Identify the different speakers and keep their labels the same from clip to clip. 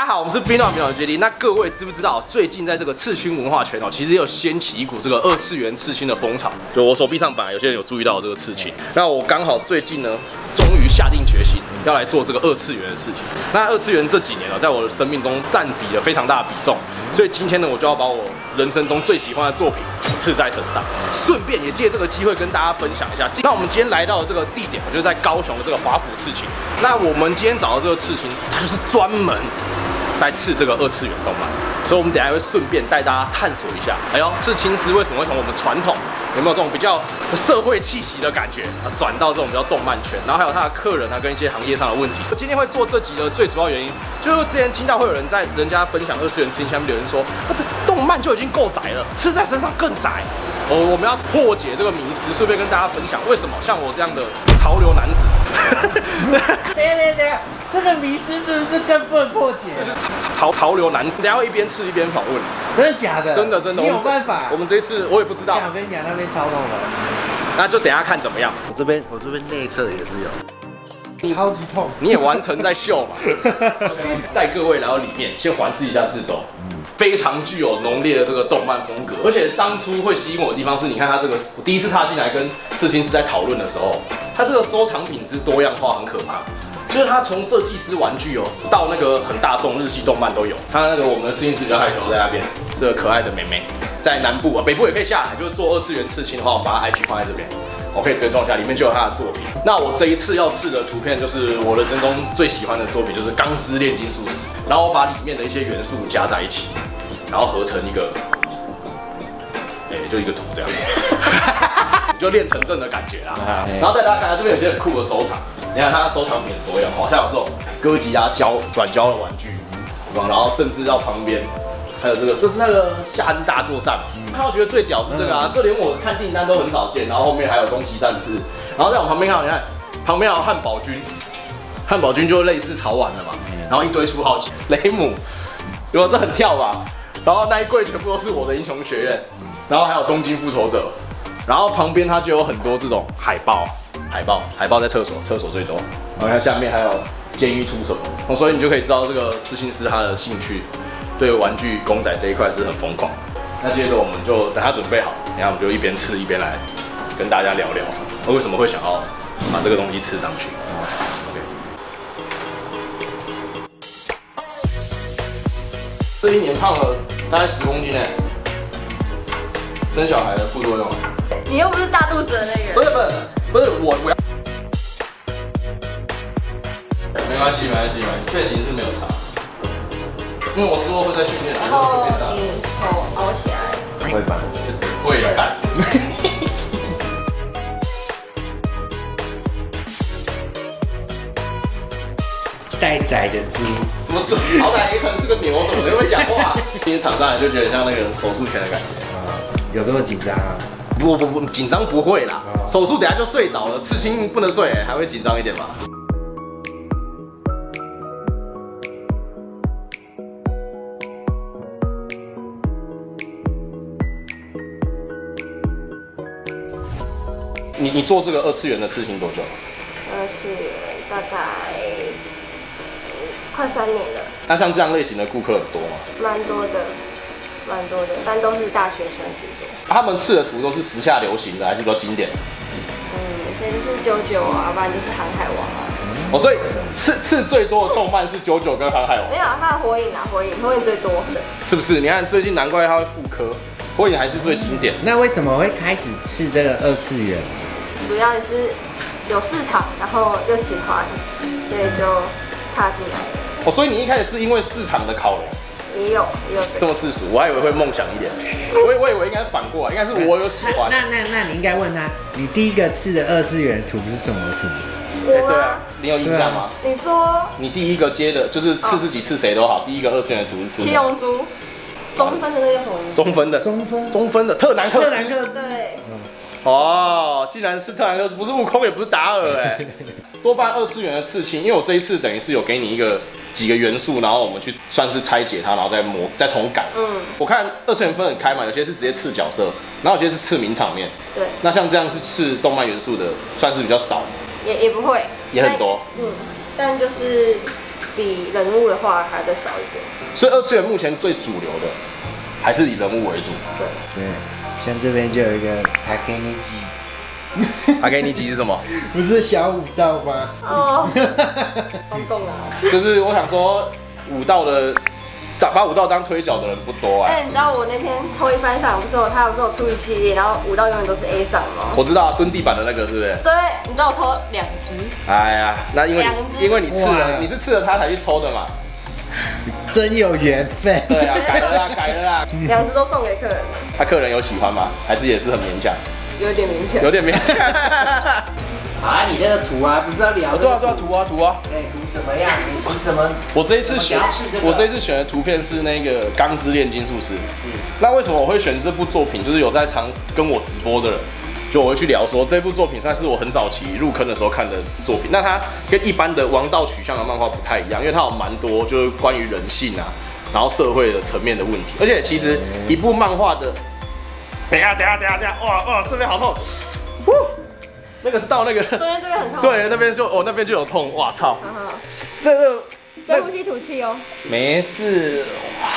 Speaker 1: 家好，我们是冰岛秒决定。那各位知不知道，最近在这个刺青文化圈哦，其实有掀起一股这个2次元刺青的风潮。就我手臂上本来有些人有注意到这个刺青，那我刚好最近呢，终于下定决心要来做这个2次元的事情。那2次元这几年在我的生命中占比了非常大的比重，所以今天呢，我就要把我人生中最喜欢的作品刺在身上，顺便也借这个机会跟大家分享一下。那我们今天来到的这个地点，我就是在高雄的这个华府刺青。那我们今天找到这个刺青师，他就是专门在刺这个2次元动漫，所以我们等一下会顺便带大家探索一下，哎呦，刺青师为什么会从我们传统有没有这种比较社会气息的感觉转到这种比较动漫圈，然后还有他的客人跟一些行业上的问题。今天会做这集的最主要原因，就是之前听到会有人在人家分享2次元刺青下面留言说，那这动漫就已经够宅了，刺在身上更宅。我们要破解这个迷思，顺便跟大家分享为什么像我这样的潮流男子。
Speaker 2: 等下，这个迷思是不是更不能破解？
Speaker 1: 潮流男子，等下会一边吃一边访问。
Speaker 2: 真的假的？
Speaker 1: 真的。
Speaker 2: 你有办法？
Speaker 1: 我们这一次我也不知道。
Speaker 2: 我跟你讲，那边超痛的。
Speaker 1: 那就等一下看怎么样。
Speaker 3: 我这边内侧也是有。
Speaker 2: 超级痛，
Speaker 1: 你也完成在秀嘛？带各位来到里面，先环视一下四周，非常具有浓烈的这个动漫风格。而且当初会吸引我的地方是，你看他这个，我第一次踏进来跟刺青师在讨论的时候，他这个收藏品之多样化很可怕。就是他从设计师玩具到那个很大众日系动漫都有。他那个我们的刺青师比较害羞，在那边，这个可爱的妹妹，在南部北部也可以下来，就是做2次元刺青的话，我们把他 IG 放在这边。我可以追踪一下，里面就有他的作品。那我这一次要刺的图片，就是我人生中最喜欢的作品，就是《钢之炼金术师》。然后我把里面的一些元素加在一起，然后合成一个，就一个图这样，就练成正的感觉啦。然后再大家看看这边有些很酷的收藏，你看它的收藏品很多样，好像有这种哥吉拉软胶的玩具，然后甚至到旁边。还有这个，这是那个夏日大作战嘛？我觉得最屌是这个啊，这连我看订单都很少见。然后后面还有终极战士，然后在我旁边看，你看旁边还有汉堡军，汉堡军就类似潮玩的嘛。然后一堆出号机，雷姆，有没有？这很跳吧？然后那一柜全部都是我的英雄学院，然后还有东京复仇者，然后旁边它就有很多这种海报在厕所最多。然后看下面还有监狱徒手，所以你就可以知道这个刺青师他的兴趣。对玩具公仔这一块是很疯狂。那接着我们就等他准备好，然后我们就一边吃一边来跟大家聊聊，为什么会想要把这个东西吃上去。这一年胖了大概10公斤哎，生小孩的副作用。
Speaker 4: 你又不是大肚子的那个。
Speaker 1: 不是我要。没关系，睡醒是没有差。因为我之后会在训练，
Speaker 4: 然后你头凹起来，
Speaker 3: 会吧？
Speaker 1: 会干。
Speaker 2: 待宰的猪，
Speaker 1: 什么猪？好歹也可能是个牛什么的，会不会讲话？今天躺上来就觉得像那个手术前的感觉。
Speaker 2: 有这么紧张啊？
Speaker 1: 不，紧张不会啦。手术等下就睡着了，刺青不能睡，还会紧张一点吧？你做这个2次元的刺青多久了
Speaker 4: 2次元大概快3年了。
Speaker 1: 那像这样类型的顾客很多吗？
Speaker 4: 蛮多的，但都是大学生居多。
Speaker 1: 他们刺的图都是时下流行的，还是比较经典的？
Speaker 4: 有些就是JoJo啊，不然就是航海王啊。
Speaker 1: 所以刺最多的动漫是JoJo跟航海王。
Speaker 4: 没有，它的火影啊，火影最多。
Speaker 1: 是不是？你看最近难怪它会复刻，火影还是最经典。
Speaker 2: 那为什么会开始刺这个2次元？
Speaker 4: 主要也是有市场，然后又喜欢，所以就踏进来了。
Speaker 1: 所以你一开始是因为市场的考量，
Speaker 4: 也有
Speaker 1: 这么世俗，我还以为会梦想一点，我以为应该反过来，应该是我有喜欢。
Speaker 2: 那你应该问他，你第一个刺的2次元图是什么图？
Speaker 1: 对啊，你有印象吗？
Speaker 4: 你说
Speaker 1: 你第一个接的就是刺自己刺谁都好，第一个2次元的图是刺
Speaker 4: 七龙珠，中分的那个什么？
Speaker 1: 中分的特南克。
Speaker 4: 对。
Speaker 1: 竟然是特南克，不是悟空，也不是达尔哎。多半2次元的刺青，因为我这一次等于是有给你几个元素，然后我们去算是拆解它，然后再重改。我看2次元分很开嘛，有些是直接刺角色，然后有些是刺名场面。
Speaker 4: 对。
Speaker 1: 那像这样是刺动漫元素的，算是比较少。
Speaker 4: 也不会。
Speaker 1: 也很多。
Speaker 4: 但就是比人物的话还要再少一点。
Speaker 1: 所以二次元目前最主流的还是以人物为主。
Speaker 3: 对，像这边就有一个塔给你鸡，
Speaker 1: 塔给你鸡是什么？
Speaker 3: 不是小武道吗？
Speaker 4: 哦，冲动啊！
Speaker 1: 就是我想说，武道的把武道当推角的人不多哎。
Speaker 4: 你知道我那天抽一番赏，他不是有出一系列，然后武道永远都是 A 赏吗？
Speaker 1: 我知道蹲地板的那个是不是？
Speaker 4: 对，你知道我抽2只。
Speaker 1: 哎呀，那因为你刺了，你是刺了他才去抽的嘛。
Speaker 3: 真有缘分。
Speaker 1: 对啊，改了啦。
Speaker 4: 2只都送给客人了。
Speaker 1: 他客人有喜欢吗？还是也是很勉强？
Speaker 4: 有点勉强。
Speaker 1: 有点勉强。
Speaker 3: 啊，你那个图啊，不是要聊？
Speaker 1: 对啊，图啊。
Speaker 3: 哎，图怎么样？你图怎么？
Speaker 1: 我这一次选的图片是那个《钢之炼金术师》。
Speaker 3: 是。
Speaker 1: 那为什么我会选这部作品？就是有在常跟我直播的人，就我会去聊说这部作品算是我很早期入坑的时候看的作品。那它跟一般的王道取向的漫画不太一样，因为它有蛮多就是关于人性啊，然后社会的层面的问题。而且其实一部漫画的，等一下，哇，这边好痛，那个是到那个，
Speaker 4: 中间这边很痛。
Speaker 1: 对，那边就有痛，哇操，
Speaker 4: 深呼吸吐气哦。
Speaker 1: 没事，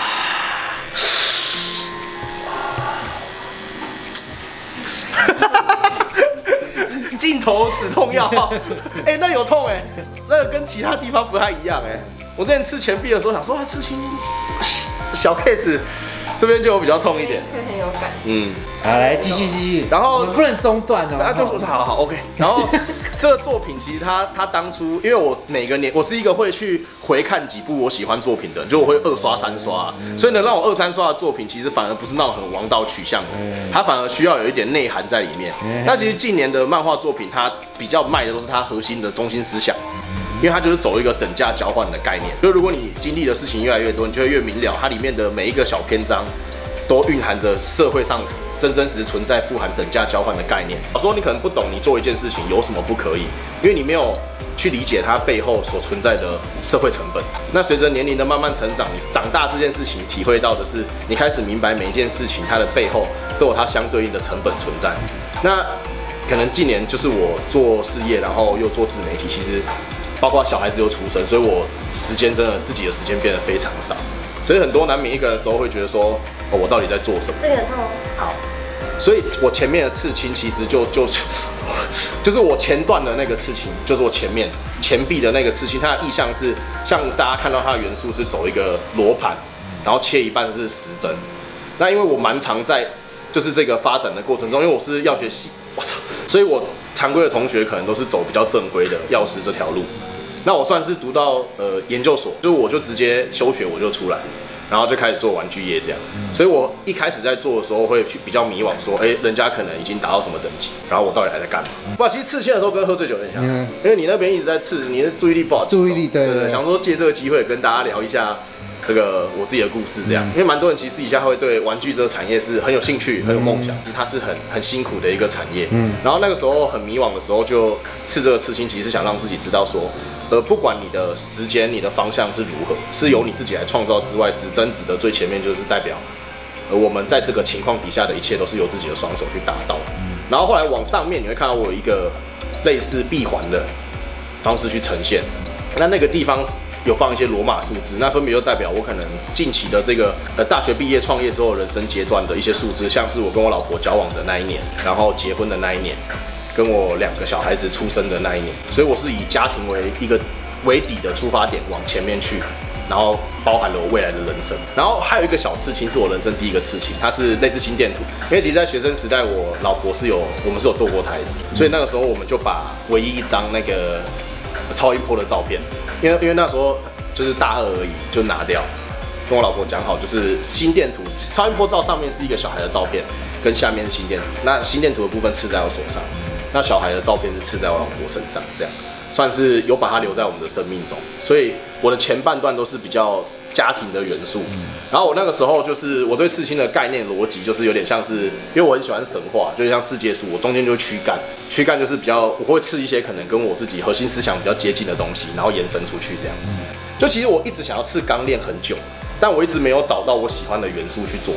Speaker 1: 镜头止痛药，哎，那有痛哎，那个跟其他地方不太一样哎。我之前刺前臂的时候想说刺青小 case， 这边就有比较痛一点，
Speaker 4: 会很有感。
Speaker 3: 好，来继续。
Speaker 1: 然后
Speaker 3: 我们不能中断哦。
Speaker 1: 啊，就说好 OK。然后这个作品其实他当初，因为我我是一个会去回看几部我喜欢作品的人，就我会2刷3刷，所以能让我2、3刷的作品，其实反而不是那种很王道取向的，它反而需要有一点内涵在里面。那其实近年的漫画作品，它比较卖的都是它核心的中心思想。因为它就是走一个等价交换的概念，就如果你经历的事情越来越多，你就会越明了，它里面的每一个小篇章都蕴含着社会上真实存在、富含等价交换的概念。我说你可能不懂，你做一件事情有什么不可以，因为你没有去理解它背后所存在的社会成本。那随着年龄的慢慢成长，你长大这件事情体会到的是，你开始明白每一件事情它的背后都有它相对应的成本存在。那可能近年就是我做事业，然后又做自媒体，其实。包括小孩子又出生，所以我时间真的自己的时间变得非常少，所以很多难免一个人的时候会觉得说，我到底在做什么？
Speaker 4: 这个很痛。好。
Speaker 1: 所以我前面的刺青其实就是我前段的那个刺青，就是我前臂的那个刺青，它的意象是像大家看到它的元素是走一个罗盘，然后切一半是时针。那因为我蛮常在就是这个发展的过程中，因为我是药学系，我操，所以我常规的同学可能都是走比较正规的药师这条路。那我算是读到研究所，就是我就直接休学我就出来，然后就开始做玩具业这样。所以我一开始在做的时候会去比较迷惘，说，人家可能已经达到什么等级，然后我到底还在干嘛？不，其实刺青的时候跟喝醉酒有点像，因为你那边一直在刺，你的注意力不好，
Speaker 3: 注意力对，
Speaker 1: 想说借这个机会跟大家聊一下。这个我自己的故事这样，因为蛮多人其实私底下会对玩具这个产业是很有兴趣、很有梦想，其实它是很辛苦的一个产业。然后那个时候很迷惘的时候，就刺这个刺青，其实是想让自己知道说，不管你的时间、你的方向是如何，是由你自己来创造之外，指针指的最前面就是代表，我们在这个情况底下的一切都是由自己的双手去打造的。然后后来往上面你会看到我有一个类似闭环的方式去呈现，那个地方。有放一些罗马数字，那分别就代表我可能近期的这个大学毕业创业之后人生阶段的一些数字，像是我跟我老婆交往的那一年，然后结婚的那一年，跟我2个小孩子出生的那一年，所以我是以家庭为一个为底的出发点往前面去，然后包含了我未来的人生。然后还有一个小刺青是我人生第一个刺青，它是类似心电图，因为其实在学生时代我老婆我们是有堕过胎的，所以那个时候我们就把唯一一张那个超音波的照片。因为那时候就是大2而已，就拿掉，跟我老婆讲好，就是心电图超音波照上面是一个小孩的照片，跟下面是心电图，那心电图的部分刺在我手上，那小孩的照片是刺在我老婆身上，这样算是有把它留在我们的生命中，所以我的前半段都是比较家庭的元素。然后我那个时候就是我对刺青的概念逻辑就是有点像是，因为我很喜欢神话，就像世界树，我中间就会躯干就是比较我会刺一些可能跟我自己核心思想比较接近的东西，然后延伸出去这样。就其实我一直想要刺钢链很久，但我一直没有找到我喜欢的元素去做它。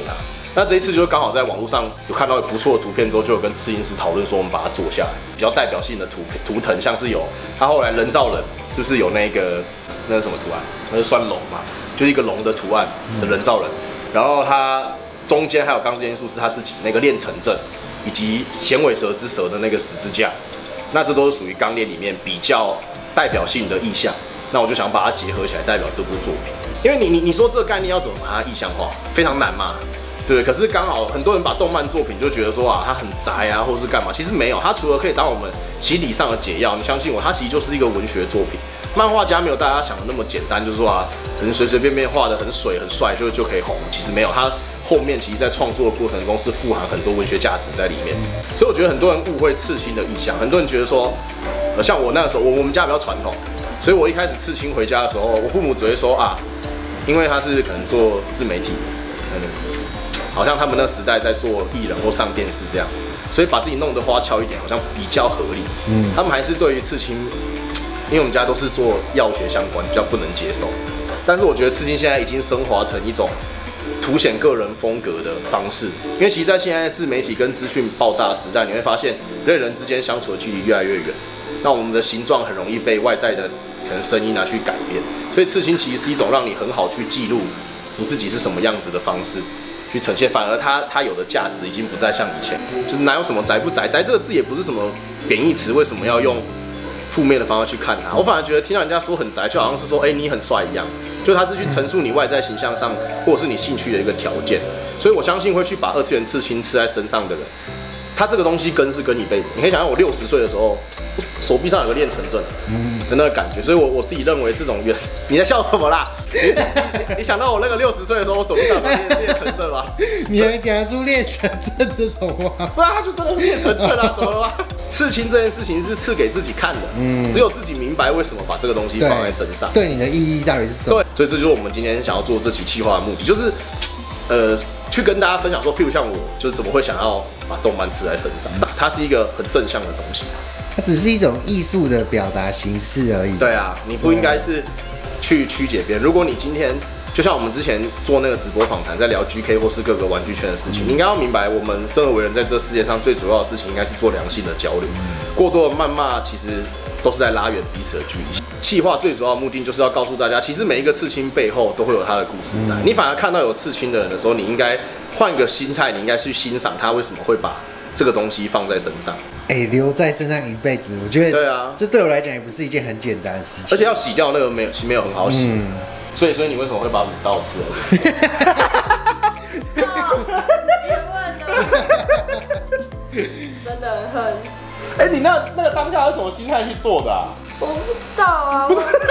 Speaker 1: 那这一次就是刚好在网络上有看到有不错的图片之后，就有跟刺青师讨论说，我们把它做下来，比较代表性的图腾，像是有他后来人造人是不是有那个什么图案？那是算龙嘛，就是一个龙的图案的人造人，然后它中间还有钢之元素是他自己那个炼成阵，以及衔尾蛇之蛇的那个十字架，那这都是属于钢炼里面比较代表性的意象。那我就想把它结合起来，代表这部作品。因为你说这个概念要怎么把它意象化，非常难嘛，对不对？可是刚好很多人把动漫作品就觉得说啊，它很宅啊，或是干嘛，其实没有，它除了可以当我们心理上的解药，你相信我，它其实就是一个文学作品。漫画家没有大家想的那么简单，就是说啊，可能随随便便画的很水很帅就可以红，其实没有，它后面其实在创作的过程中是富含很多文学价值在里面。所以我觉得很多人误会刺青的意象，很多人觉得说，像我那个时候，我们家比较传统。所以我一开始刺青回家的时候，我父母只会说啊，因为他是可能做自媒体，好像他们那时代在做艺人或上电视这样，所以把自己弄得花俏一点，好像比较合理。他们还是对于刺青，因为我们家都是做药学相关，比较不能接受。但是我觉得刺青现在已经升华成一种凸显个人风格的方式，因为其实在现在自媒体跟资讯爆炸的时代，你会发现人与人之间相处的距离越来越远，那我们的形状很容易被外在的可能声音拿去改变，所以刺青其实是一种让你很好去记录你自己是什么样子的方式去呈现，反而它有的价值已经不再像以前，就是哪有什么宅不宅，宅这个字也不是什么贬义词，为什么要用负面的方式去看它？我反而觉得听到人家说很宅，就好像是说，你很帅一样，就他是去陈述你外在形象上或者是你兴趣的一个条件，所以我相信会去把二次元刺青刺在身上的人，他这个东西跟是跟一辈子。你可以想象我60岁的时候，手臂上有个炼成阵的那个感觉，所以我自己认为这种你在笑什么啦？你想到我那个60岁的时候，我手臂上有炼成阵吗？
Speaker 3: 你能讲出炼成阵这种话？
Speaker 1: 不然他就真的是炼成阵啊，怎么了吗？刺青这件事情是刺给自己看的，只有自己明白为什么把这个东西放在身上，
Speaker 3: 对你的意义到底是什么？
Speaker 1: 对，所以这就是我们今天想要做这期企划的目的，就是去跟大家分享说，譬如像我，就是怎么会想要把动漫刺在身上，它是一个很正向的东西，
Speaker 3: 它只是一种艺术的表达形式而已。
Speaker 1: 对啊，你不应该是去曲解别人。如果你今天就像我们之前做那个直播访谈，在聊 GK 或是各个玩具圈的事情，你应该要明白，我们生而为人，在这世界上最主要的事情，应该是做良性的交流。过多的谩骂，其实都是在拉远彼此的距离。企划最主要的目的就是要告诉大家，其实每一个刺青背后都会有它的故事在。你反而看到有刺青的人的时候，你应该换个心态，你应该去欣赏他为什么会把这个东西放在身上。
Speaker 3: 留在身上一辈子，我觉得
Speaker 1: 对啊，
Speaker 3: 这对我来讲也不是一件很简单的事情。
Speaker 1: 而且要洗掉那个没有很好洗。所以你为什么会把卤刀吃了？
Speaker 4: 别问了，真的很。
Speaker 1: 你那个当下是什么心态去做的啊？
Speaker 4: 我不知道啊。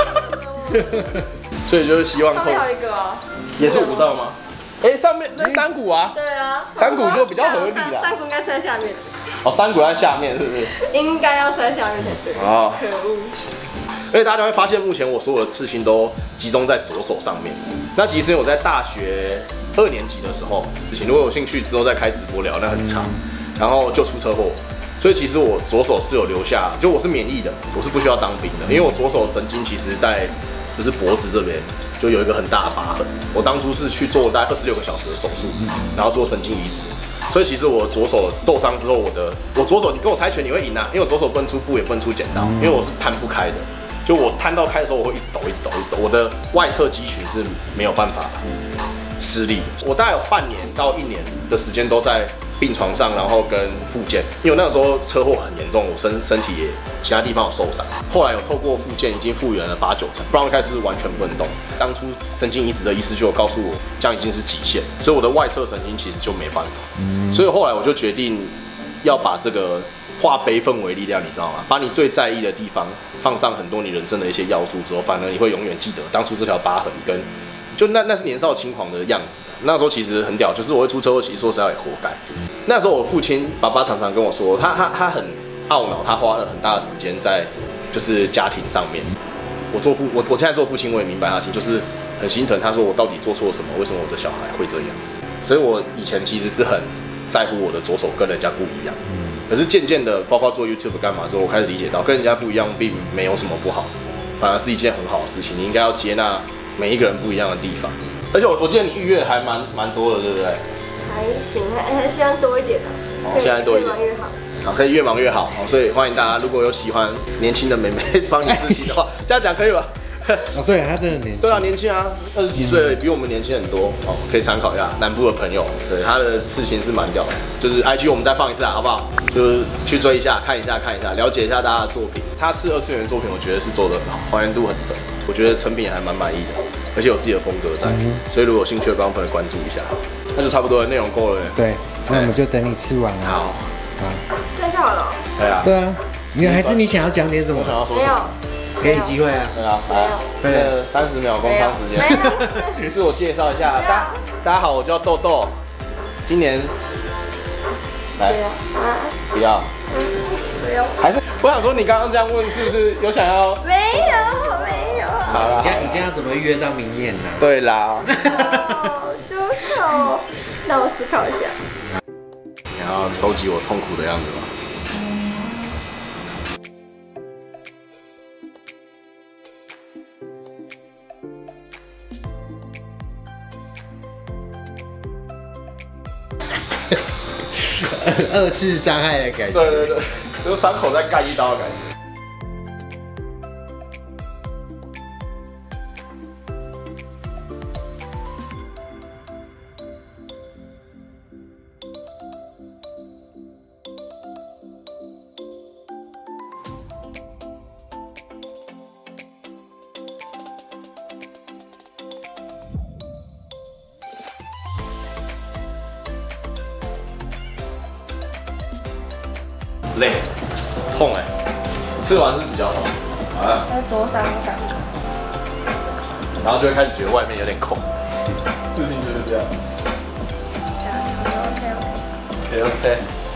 Speaker 1: 所以就是希望
Speaker 4: 上面有一个啊，
Speaker 1: 也是5道吗？上面那山谷啊。
Speaker 4: 对啊，
Speaker 1: 山谷就比较合理啦。
Speaker 4: 山谷应该是在下面。
Speaker 1: 山谷在下面是不是？
Speaker 4: 应该要是在下面才对。
Speaker 1: 哦，
Speaker 4: 可恶。
Speaker 1: 而且大家会发现，目前我所有的刺青都集中在左手上面。那其实我在大学2年级的时候，如果有兴趣之后再开直播聊，那很长，然后就出车祸。所以其实我左手是有留下，就我是免疫的，我是不需要当兵的，因为我左手神经其实在就是脖子这边就有一个很大的疤痕。我当初是去做大概26个小时的手术，然后做神经移植。所以其实我左手受伤之后，我左手你跟我猜拳你会赢啊，因为我左手蹦出布也蹦出剪刀，因为我是摊不开的。就我摊到开的时候，我会一直抖，我的外侧肌群是没有办法施力。我大概有半年到1年的时间都在病床上，然后跟复健，因为我那个时候车祸很严重，我身体也其他地方有受伤。后来有透过复健，已经复原了8、9成，不然一开始是完全不能动。当初神经移植的医师就有告诉我，这样已经是极限，所以我的外侧神经其实就没办法。所以后来我就决定要把这个化悲愤为力量，你知道吗？把你最在意的地方放上很多你人生的一些要素之后，反而你会永远记得当初这条疤痕跟就那是年少轻狂的样子。那时候其实很屌，就是我会出车祸，其实说实在也活该。那时候我父亲爸爸常常跟我说，他很懊恼，他花了很大的时间在就是家庭上面。我现在做父亲，我也明白他心，就是很心疼。他说我到底做错了什么？为什么我的小孩会这样？所以我以前其实是很在乎我的左手跟人家不一样。可是渐渐的，包括做 YouTube 干嘛之后，我开始理解到跟人家不一样并没有什么不好，反而是一件很好的事情。你应该要接纳每一个人不一样的地方。而且我记得你预约还蛮多的，对不对？
Speaker 4: 还行，还希望多一点的。
Speaker 1: 现在多一点，
Speaker 4: 越忙越好。
Speaker 1: 好，可以越忙越好。好，所以欢迎大家，如果有喜欢年轻的妹妹帮你刺青的话，这样讲可以吧？
Speaker 3: 哦，对，他真的年轻。
Speaker 1: 对啊，年轻啊，20几岁，比我们年轻很多。哦，可以参考一下南部的朋友，对他的刺青是蛮屌的。就是 IG 我们再放一次啊，好不好？就是去追一下，看一下，了解一下大家的作品。他刺2次元的作品，我觉得是做的很好，还原度很正，我觉得成品也还蛮满意的，而且有自己的风格在。所以如果有兴趣的观众朋友关注一下，那就差不多了，内容够了。
Speaker 3: 对，那我们就等你吃完了。
Speaker 1: 好，
Speaker 4: 这样就好了。
Speaker 1: 对啊，
Speaker 3: 对啊，还是你想要讲点什么？
Speaker 4: 没有。
Speaker 3: 给你机会啊！
Speaker 1: 对啊，来，这个30秒工商时间，自我介绍一下，大家好，我叫豆豆，今年来，不要，
Speaker 4: 没有，
Speaker 1: 还是我想说，你刚刚这样问是不是有想要？
Speaker 4: 没有。
Speaker 3: 好了，你这样怎么约到明年呢？
Speaker 1: 对啦，
Speaker 4: 就是让我思考一下。
Speaker 1: 你要收集我痛苦的样子吗？
Speaker 3: 2次伤害的感觉。
Speaker 1: 对，就是伤口再干一刀的感觉。累，痛哎，吃完是比较痛，啊，
Speaker 4: 要多伤感，
Speaker 1: 然后就会开始觉得外面有点空，事情就是这样。OK。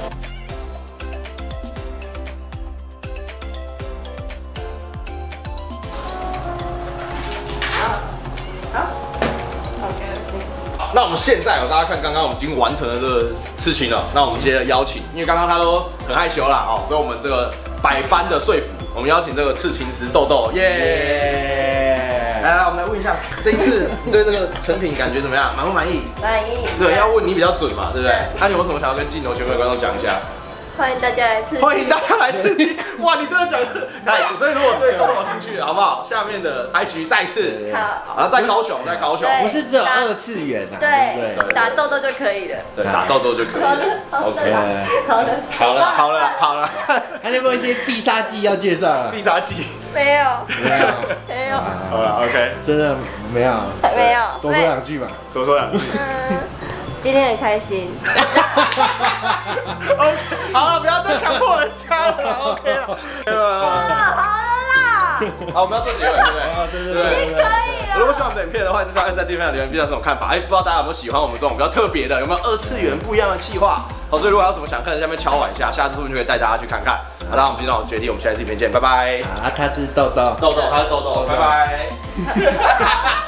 Speaker 1: 那我们现在大家看，刚刚我们已经完成了这个事情了。那我们接着邀请，因为刚刚他都很害羞啦，所以我们这个百般的说服，我们邀请这个刺青师豆豆，耶！来，我们来问一下，这一次你对这个成品感觉怎么样？满不满意？
Speaker 4: 满意。
Speaker 1: 对，要问你比较准嘛，对不对？那你有什么想要跟镜头前面的观众讲一下？
Speaker 4: 欢迎大家来刺青。
Speaker 1: 欢迎大家来刺青！哇，你真的讲得太酷！所以如果对豆豆有兴趣，好不好？下面的 IG 再次
Speaker 4: 好，
Speaker 1: 然后在高雄，
Speaker 3: 不是只有2次元啊，对不对？
Speaker 4: 打豆豆就可以了。
Speaker 1: 对，打豆豆就可以了。OK， 好了，
Speaker 3: 还有没有一些必杀技要介绍啊？
Speaker 1: 必杀技
Speaker 4: 没有。
Speaker 1: 好了 ，OK，
Speaker 3: 真的没有，多说2句嘛，
Speaker 1: 多说2句。
Speaker 4: 今天很开心。
Speaker 1: OK， 好了，不要再强迫人家了 ，OK 了。
Speaker 4: 好了啦。
Speaker 1: 好，我们要做结尾，对不对？
Speaker 4: 对，可以了。
Speaker 1: 如果喜欢我们的影片的话，就按在地方留言，比较什么看法？不知道大家有没有喜欢我们这种比较特别的，有没有2次元不一样的企划？好，所以如果还有什么想看的，下面敲碗一下，下次我们就可以带大家去看看。好，那我们今天我决定，我们下一次影片见，拜拜。
Speaker 3: 他是豆豆，
Speaker 1: 他是豆豆，拜拜。